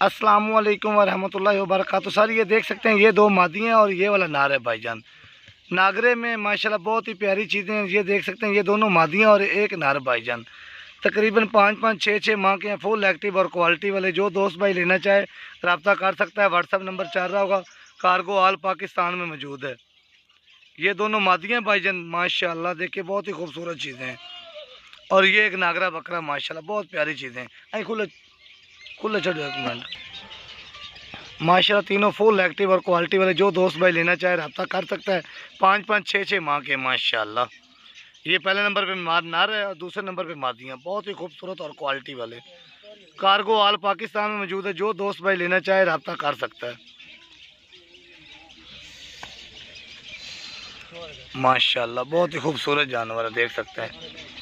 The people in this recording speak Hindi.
अस्सलामुअलैकुम वरहमतुल्लाहि वबरकातुहू। सर ये देख सकते हैं, ये दो मादी हैं और ये वाला नार है भाईजान। नागरे में माशाल्लाह बहुत ही प्यारी चीज़ें हैं। ये देख सकते हैं, ये दोनों मादियाँ और एक नार भाईजान। तकरीबन 5-5, 6-6 माह के हैं, फुल एक्टिव और क्वालिटी वाले। जो दोस्त भाई लेना चाहे रब्ता कर सकता है। व्हाट्सअप नंबर चल रहा होगा, कार्गो ऑल पाकिस्तान में मौजूद है। ये दोनों मादियाँ भाईजान माशाल्लाह देखिए बहुत ही खूबसूरत चीज़ें हैं। और ये एक नागरा बकरा माशाल्लाह बहुत प्यारी चीज़ें हैं। आई खुले खुले चढ़ माशाल्लाह तीनों फुल एक्टिव और क्वालिटी वाले। जो दोस्त भाई लेना चाहे रब्ता कर सकता है। 5-5, 6-6 माह के माशाल्लाह। ये पहले नंबर पे नार है और दूसरे नंबर पे मादियाँ, बहुत ही खूबसूरत और क्वालिटी वाले। कार्गो ऑल पाकिस्तान में मौजूद है। जो दोस्त भाई लेना चाहे रब्ता कर सकता है। माशाल्लाह बहुत ही खूबसूरत जानवर है, देख सकते हैं।